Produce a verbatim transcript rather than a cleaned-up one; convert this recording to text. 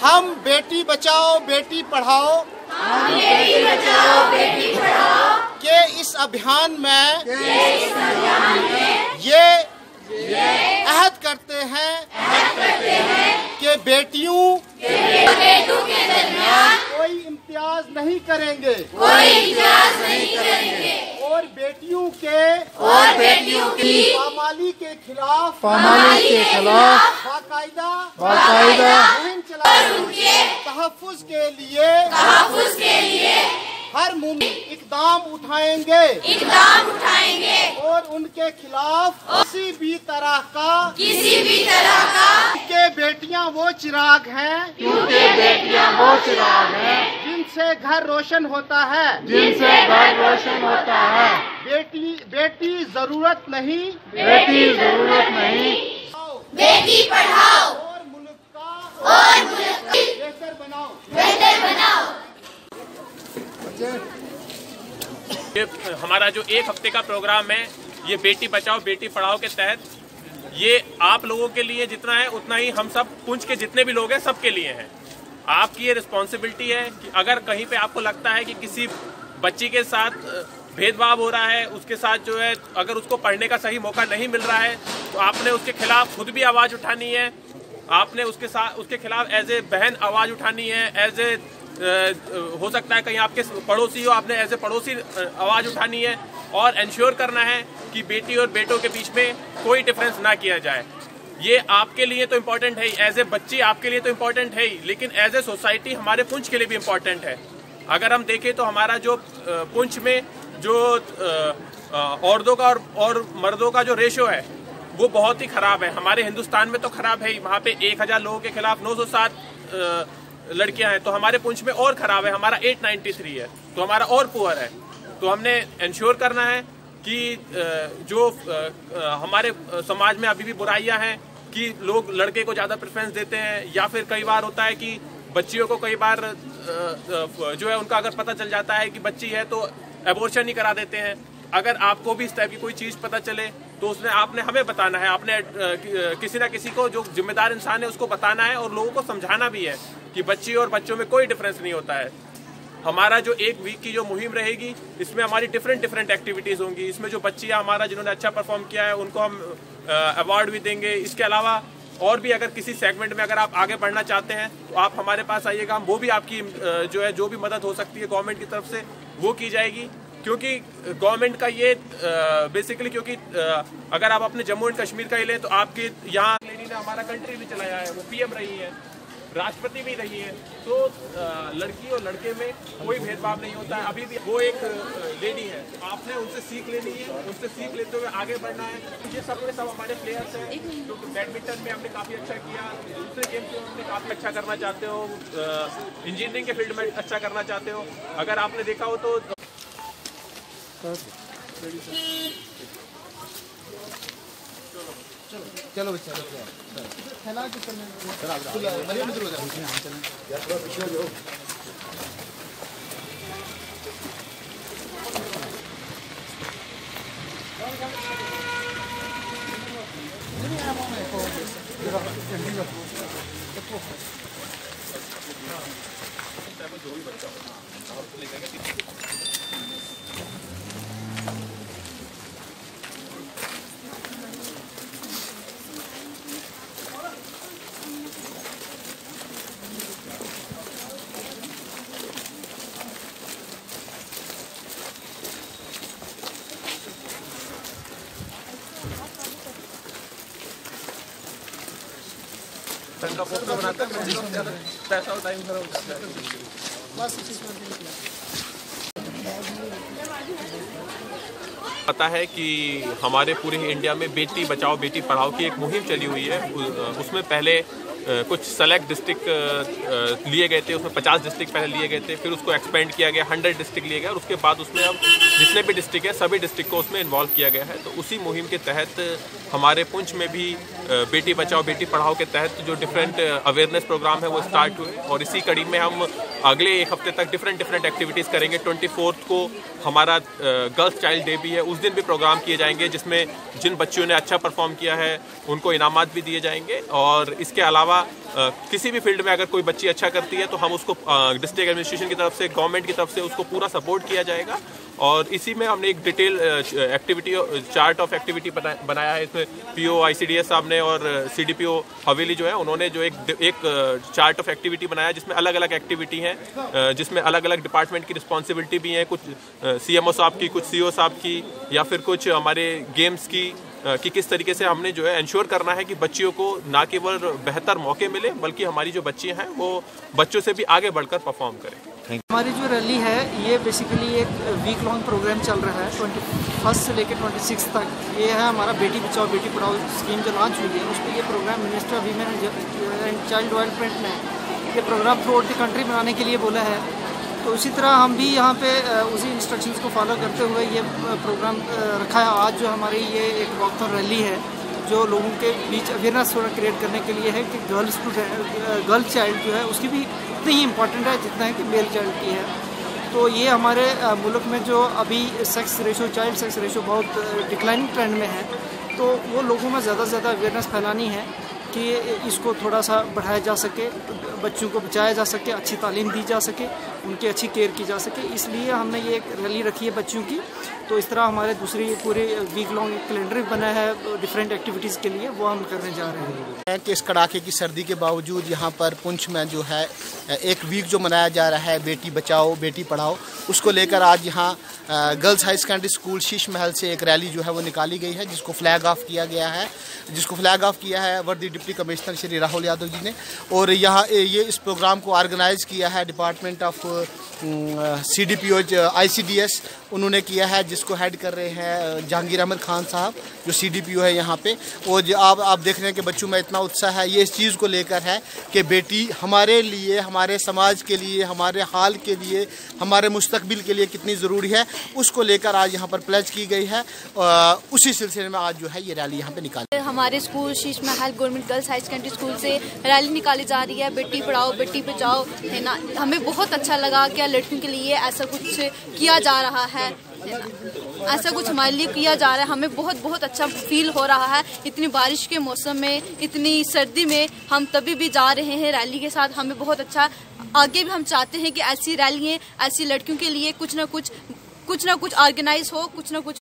हम बेटी बचाओ बेटी पढ़ाओ हम बेटी बचाओ बेटी पढ़ाओ के इस अभियान में के इस अभियान में ये ये अहद करते हैं अहद करते हैं कि बेटियों कि बेटों के दरमियान कोई इम्तियाज नहीं करेंगे कोई इम्तियाज नहीं करेंगे और बेटियों के और बेटियों की पामाली के खिलाफ पामाली के खिलाफ बाकायदा बाकायदा मुहिम चलाएंगे। उनके तहफ़्फ़ुज़ के लिए तहफ़्फ़ुज़ के लिए हर मुमकिन इक़दाम उठाएंगे इक़दाम उठाएंगे और उनके खिलाफ किसी भी तरह का किसी भी तरह का के बेटियां वो चिराग हैं क्योंकि बेटियां वो चिराग हैं जिनसे घर रोशन होता है जिनसे घर रोशन होता है। बेटी बेटी जरूरत नहीं बेटी जरूरत नहीं बेटी पढ़ाओ और मुल्क का और मुल्क को बेहतर बनाओ बेहतर बनाओ। ये हमारा जो एक हफ्ते का प्रोग्राम है ये बेटी बचाओ बेटी पढ़ाओ के तहत ये आप लोगों के लिए जितना है उतना ही हम सब पुंछ के जितने भी लोग हैं सबके लिए हैं। आपकी ये रिस्पॉन्सिबिलिटी है कि अगर कहीं पे आपको लगता है कि किसी बच्ची के साथ भेदभाव हो रहा है, उसके साथ जो है अगर उसको पढ़ने का सही मौका नहीं मिल रहा है तो आपने उसके खिलाफ खुद भी आवाज़ उठानी है। आपने उसके साथ उसके खिलाफ एज ए बहन आवाज़ उठानी है, एज ए हो सकता है कहीं आपके पड़ोसी हो, आपने एज ए पड़ोसी आवाज़ उठानी है और इंश्योर करना है कि बेटी और बेटों के बीच में कोई डिफरेंस ना किया जाए। ये आपके लिए तो इम्पोर्टेंट है ही, एज ए बच्ची आपके लिए तो इम्पोर्टेंट है ही, लेकिन एज ए सोसाइटी हमारे पुंछ के लिए भी इम्पोर्टेंट है। अगर हम देखें तो हमारा जो पुंछ में जो औरतों का और, और मर्दों का जो रेशो है वो बहुत ही ख़राब है। हमारे हिंदुस्तान में तो ख़राब है ही, वहाँ पे एक हज़ार लोगों के खिलाफ नौ सौ सात लड़कियां हैं, तो हमारे पुंछ में और ख़राब है, हमारा आठ सौ तिरानवे है, तो हमारा और पुअर है। तो हमने इंश्योर करना है कि जो हमारे समाज में अभी भी बुराइयां हैं कि लोग लड़के को ज़्यादा प्रेफरेंस देते हैं, या फिर कई बार होता है कि बच्चियों को कई बार जो है उनका अगर पता चल जाता है कि बच्ची है तो एबॉर्शन ही करा देते हैं। अगर आपको भी इस टाइप की कोई चीज़ पता चले तो उसने आपने हमें बताना है, आपने किसी ना किसी को जो जिम्मेदार इंसान है उसको बताना है और लोगों को समझाना भी है कि बच्ची और बच्चों में कोई डिफरेंस नहीं होता है। हमारा जो एक वीक की जो मुहिम रहेगी इसमें हमारी डिफरेंट डिफरेंट एक्टिविटीज़ होंगी। इसमें जो बच्चियाँ हमारा जिन्होंने अच्छा परफॉर्म किया है उनको हम अवार्ड भी देंगे। इसके अलावा और भी अगर किसी सेगमेंट में अगर आप आगे बढ़ना चाहते हैं तो आप हमारे पास आइएगा, हम वो भी आपकी जो है जो भी मदद हो सकती है गवर्नमेंट की तरफ से वो की जाएगी। क्योंकि गवर्नमेंट का ये बेसिकली क्योंकि अगर आप अपने जम्मू एंड कश्मीर का ही लें तो आपके यहाँ लेडी ने हमारा कंट्री भी चलाया है, वो पीएम रही है, राष्ट्रपति भी रही है, तो लड़की और लड़के में कोई भेदभाव नहीं होता है। अभी भी वो एक लेडी है, आपने उनसे सीख लेनी है, उनसे सीख लेते हुए आगे बढ़ना है। ये सब के सब हमारे प्लेयर्स हैं जो बैडमिंटन में हमने काफ़ी अच्छा किया, दूसरे गेम्स में हमने काफ़ी अच्छा करना चाहते हो, इंजीनियरिंग के फील्ड में अच्छा करना चाहते हो। अगर आपने देखा हो तो चलो बच्चा का फोटो बनाता है, पैसा और टाइम खराब होता है। पता है कि हमारे पूरे इंडिया में बेटी बचाओ बेटी पढ़ाओ की एक मुहिम चली हुई है। उसमें पहले कुछ सेलेक्ट डिस्ट्रिक्ट लिए गए थे, उसमें पचास डिस्ट्रिक्ट पहले लिए गए थे, फिर उसको एक्सपेंड किया गया, हंड्रेड डिस्ट्रिक्ट लिए गए और उसके बाद उसमें अब जितने भी डिस्ट्रिक्ट है सभी डिस्ट्रिक्ट को उसमें इन्वॉल्व किया गया है। तो उसी मुहिम के तहत हमारे पुंछ में भी बेटी बचाओ बेटी पढ़ाओ के तहत जो डिफरेंट अवेयरनेस प्रोग्राम है वो स्टार्ट हुए और इसी कड़ी में हम अगले एक हफ्ते तक डिफरेंट डिफरेंट एक्टिविटीज़ करेंगे। ट्वेंटी फोर्थ को हमारा गर्ल्स चाइल्ड डे भी है, उस दिन भी प्रोग्राम किए जाएंगे जिसमें जिन बच्चियों ने अच्छा परफॉर्म किया है उनको इनामात भी दिए जाएंगे। और इसके अलावा अलावा किसी भी फील्ड में अगर कोई बच्ची अच्छा करती है तो हम उसको डिस्ट्रिक्ट एडमिनिस्ट्रेशन की तरफ से, गवर्नमेंट की तरफ से उसको पूरा सपोर्ट किया जाएगा। और इसी में हमने एक detail activity chart of activity बनाया है। इसमें पीओ आईसीडीएस साहब ने और सीडीपीओ हवेली जो है उन्होंने जो एक एक चार्ट ऑफ एक्टिविटी बनाया जिसमें अलग अलग एक्टिविटी हैं, जिसमें अलग अलग डिपार्टमेंट की रिस्पॉन्सिबिलिटी भी है, कुछ सीएमओ साहब की, कुछ सीओ साहब की, या फिर कुछ हमारे गेम्स की, कि किस तरीके से हमने जो है इंश्योर करना है कि बच्चियों को ना केवल बेहतर मौके मिले बल्कि हमारी जो बच्चियां हैं वो बच्चों से भी आगे बढ़कर परफॉर्म करें। हमारी जो रैली है ये बेसिकली एक वीक लॉन्ग प्रोग्राम चल रहा है, ट्वेंटी फर्स्ट से लेकर ट्वेंटी सिक्स तक। ये है हमारा बेटी बचाओ बेटी पढ़ाओ स्कीम जो लॉन्च हुई है, उस पर ये program minister of women and child development ने ये program throughout the country बनाने के लिए बोला है। तो उसी तरह हम भी यहाँ पे उसी इंस्ट्रक्शंस को फॉलो करते हुए ये प्रोग्राम रखा है। आज जो हमारी ये एक वॉकथॉन रैली है जो लोगों के बीच अवेयरनेस थोड़ा क्रिएट करने के लिए है कि गर्ल स्टूडेंट गर्ल चाइल्ड जो है उसकी भी उतनी ही इम्पॉर्टेंट है जितना है कि मेल चाइल्ड की है। तो ये हमारे मुल्क में जो अभी sex ratio child sex ratio बहुत डिक्लाइनिंग ट्रेंड में है, तो वो लोगों में ज़्यादा से ज़्यादा अवेयरनेस फैलानी है कि इसको थोड़ा सा बढ़ाया जा सके, बच्चों को बचाया जा सके, अच्छी तालीम दी जा सके, उनकी अच्छी केयर की जा सके। इसलिए हमने ये एक रैली रखी है बच्चों की। तो इस तरह हमारे दूसरी पूरे वीक लॉन्ग कैलेंडर बना है डिफरेंट एक्टिविटीज़ के लिए, वो हम करने जा रहे हैं। कि इस कड़ाके की सर्दी के बावजूद यहाँ पर पुंछ में जो है एक वीक जो मनाया जा रहा है बेटी बचाओ बेटी पढ़ाओ, उसको लेकर आज यहाँ girls high secondary school Sheesh महल से एक रैली जो है वो निकाली गई है, जिसको फ्लैग ऑफ किया गया है जिसको फ्लैग ऑफ किया है वर्दी डिप्टी कमिश्नर श्री राहुल यादव जी ने। और यहाँ ये इस प्रोग्राम को ऑर्गेनाइज किया है department of C D P O I C D S उन्होंने किया है, जिसको हेड कर रहे हैं जहांगीर अहमद खान साहब जो सी डी पी ओ है यहाँ पे। और जो आप आप देख रहे हैं कि बच्चों में इतना उत्साह है, ये इस चीज़ को लेकर है कि बेटी हमारे लिए, हमारे समाज के लिए, हमारे हाल के लिए, हमारे मुस्तकबिल के लिए कितनी ज़रूरी है, उसको लेकर आज यहाँ पर प्लेज की गई है। उसी सिलसिले में आज जो है ये रैली यहाँ पे निकाली। हमारे school Sheesh Mahal government girls high secondary school से रैली निकाली जा रही है बेटी पढ़ाओ बेटी बचाओ, है ना। हमें बहुत अच्छा लगा कि लड़कियों के लिए ऐसा कुछ किया जा रहा है, ऐसा कुछ हमारे लिए किया जा रहा है। हमें बहुत बहुत अच्छा फील हो रहा है। इतनी बारिश के मौसम में, इतनी सर्दी में हम तभी भी जा रहे हैं रैली के साथ। हमें बहुत अच्छा, आगे भी हम चाहते हैं कि ऐसी रैलियाँ ऐसी लड़कियों के लिए कुछ ना कुछ कुछ ना कुछ ऑर्गेनाइज हो, कुछ ना कुछ